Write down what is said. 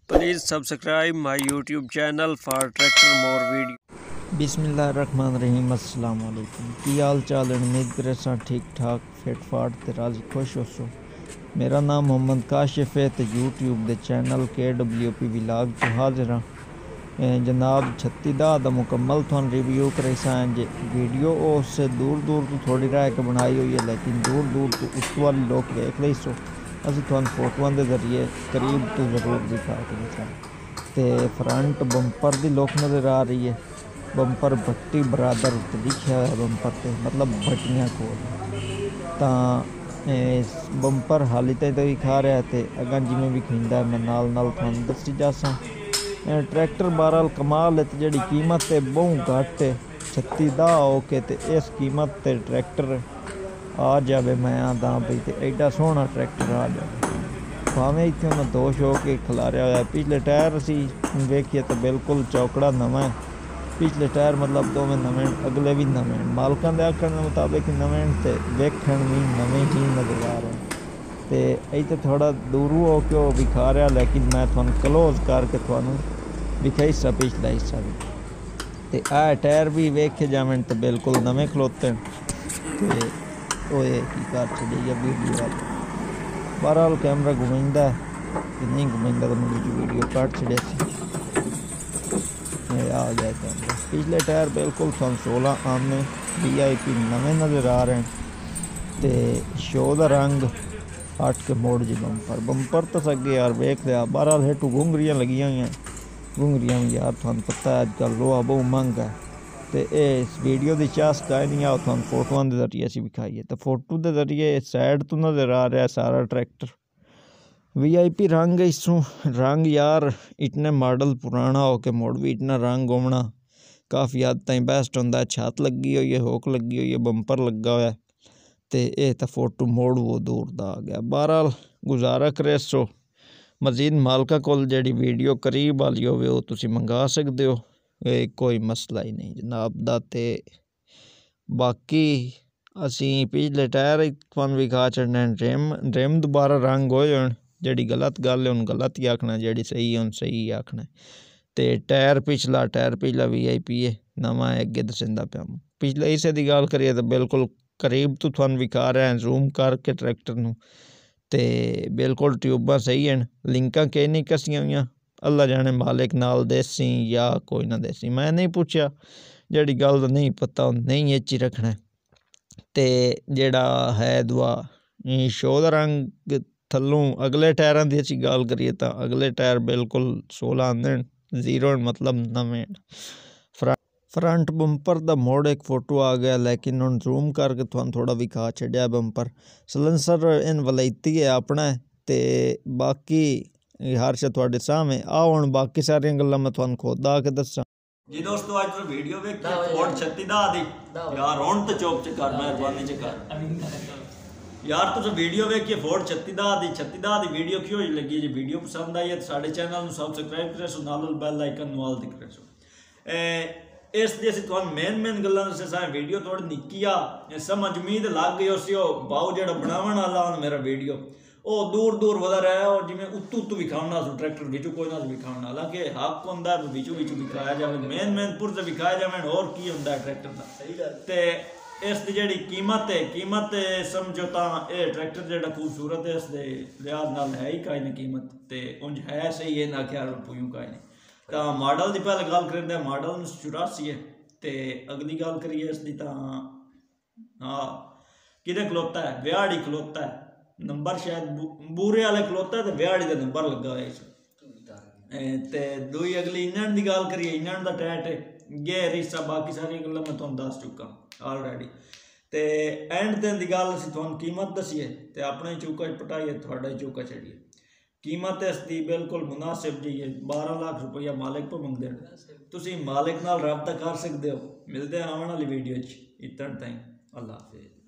Please subscribe my YouTube channel for tractor more video। बिस्मिल्लाहिर्रहमानिर्रहीम। अस्सलाम वालेकुम। की हाल चाल है? उम्मीद करे सा ठीक ठाक फिट फाट ते राजी खुश हो सो। मेरा नाम मोहम्मद काशिफ है तो यूट्यूब दे चैनल KWP व्लॉग च हाजिर हाँ। जनाब 36 दा मुकम्मल थोन रिव्यू करे सा वीडियो उससे दूर दूर तो थोड़ी रह के बनाई हुई है, लेकिन दूर दूर तो उस वाली लोग देख ली सो असं थोन फोटों के जरिए करीब तो ज़रूर दिखा के दिखा। तो फ्रंट बंपर की लुक नज़र आ रही है। बंपर भट्टी बरादर उत्ते लिखा है बंपर से, मतलब भट्टियाँ कोल बंपर हाली तक तो विखा रहा है। अगर जिमें भी खिंदा मैं नाल नाल थानू दसी जासा। ट्रैक्टर बहरहाल कमाल है तो जी कीमत है बहुत घट है 36 ओके। तो इस कीमत ते ट्रैक्टर आ जाए मैं आदा भाई तो एडा सोहना ट्रैक्टर आ जाए। भावें इतने उन्हें दोष हो के खिलारिया हुआ। पिछले टायर असी वेखिए तो बिल्कुल चौकड़ा नवा है। पिछले टायर मतलब दोवें नवे, अगले भी नवे, मालकों के आखण के मुताबिक नवे तो वेखण भी नवे ही नजर आ रहे हैं। तो इतने थोड़ा दूरू हो के विखा रहा, लेकिन मैं थोड़ा क्लोज करके थोड़ा विखाई सा पिछला हिस्सा भी। तो आ टायर भी वेखे जावन तो बिल्कुल नवे खलोते हैं। तो ये की कर छड़ी वीडियो वाल बहरहाल कैमरा घुमाइंदा कि नहीं घुमाइंदा तो मैं वीडियो काट छड़े आ गया कैमरा। पिछले टायर बिल्कुल 16 आने VIP नवे नज़र आ रहे हैं। तो शो का रंग हट के मोड़ जी बंपर तो सगे यार वेख लिया। बहरहाल हेठू घुंगरियाँ लगी हुई हैं। घुंगरियाँ भी यार थानू पता है अजकल लोहा बहुत महंगा है। तो इस वीडियो की चास का नहीं आ थानू फोटों के जरिए असी विखाईए। तो फोटो के जरिए साइड तो नज़र आ रहा है सारा ट्रैक्टर VIP रंग। इसू रंग यार इतने मॉडल पुराना हो के मुड़ भी इतना रंग घूमना काफ़ी हद तक बेस्ट होंदा। छत लगी हुई है, हुक लगी हुई है, बंपर लगा हुआ है। तो यह तो फोटो मोड़ वो दूर का आ गया। बहरहाल गुजारा करे सो मजीद मालका कोल जी वीडियो करीब वाली हो तुसी मंगा सकते हो, कोई मसला ही नहीं जनाब दा। ते बाकी असी पिछले टायर तुहानू विखा छड़ने ड्रिम दोबारा रंग होए होन। जी गलत गल है उन गलत ही आखना, जी सही है उन सही ही आखना। तो टायर पिछला VIP है नवा है अगे दसिंदा पिया। पिछले हिस्से की गल करिए तो बिल्कुल करीब तो थानू विखा रहा है जूम करके ट्रैक्टर नू। तो बिल्कुल ट्यूबां सही हैं, लिंकां कई नहीं कसियां हुई। अल्लाह जाने मालिक नाल देसी या कोई ना देसी, मैं नहीं पूछा जी गल नहीं पता नहीं एच ही रखना। तो जेड़ा है दुआ शो का रंग थलों अगले टायरों की अच्छी गल करिए तो अगले टायर बिल्कुल 16 आंदे 0 मतलब नवे। फ्रंट बंपर का मोड़ एक फोटो आ गया, लेकिन हम जूम करके थोड़ा थोड़ा विखा छड़िया। बंपर सलेंसर इन वलायती है अपना। तो बाकी हर शे थोड़े सामने आओ हम बाकी सारिया गल्लां मैं थोड़ा खुद आके दसा जी। दोस्तों आज तो वीडियो वेखी फोर्ड 36 दी यार हुण तो चुप च कर मेहरबानी च कर यार। तुम वीडियो वेखिए फोर्ड 36 दी वीडियो क्यों लगी जी? वीडियो पसंद आई है तो साढ़े चैनल में सब्सक्राइब करे सो, नाल बैल आइकन नाल दिख रहे सो। इस दी असीं तुहानूं मेन गल्लां दस्सियां। वीडियो थोड़ी निक्की आ समझ उम्मीद लग गई उसी बाऊ जिहड़ा बनावन वाला मेरा वीडियो वो दूर दूर वधा रहा है और जिमें उत्तू विखाना ट्रैक्टर बिचू कोई ना विखाना। हालांकि हक होंदा बिचू विखाया जाए, मेन पुरजे विखाया जाए और की होंदा है ट्रैक्टर का। तो इस दी जिहड़ी कीमत समझो तो यह ट्रैक्टर जिहड़ा खूबसूरत है इस दे लिहाज नाल है ही काई नहीं कीमत। तो उंज है सही है ना ख्याल पुयूं काई नहीं। तो मॉडल की पहले गल करें तो मॉडल 84 है। तो अगली गल करिए इसकी तो हाँ कि खलोता है विहाड़ी खलोता है। नंबर शायद बूरे वाले खलोता है तो विहाड़ी का नंबर लगा हुआ इस। तो दूई अगली इंजन की गल करिए, इंजन का टैट है गेयर हिस्सा बाकी सारी गल्लां मैं तुहानूं दस चुका ऑलरेडी। तो एंड दिन की गल असीं तुहानूं कीमत दसीए तो अपने चूका पटाइए थोड़ा चूका छड़िए। कीमत इसकी बिल्कुल मुनासिब जी है। 12 लाख रुपया मालिक पर मंगते हैं। तुसीं मालिक नाल रब्ता कर सकते हो। मिलते हैं आने वाली वीडियो इतने ताईं। अल्लाह हाफिज़।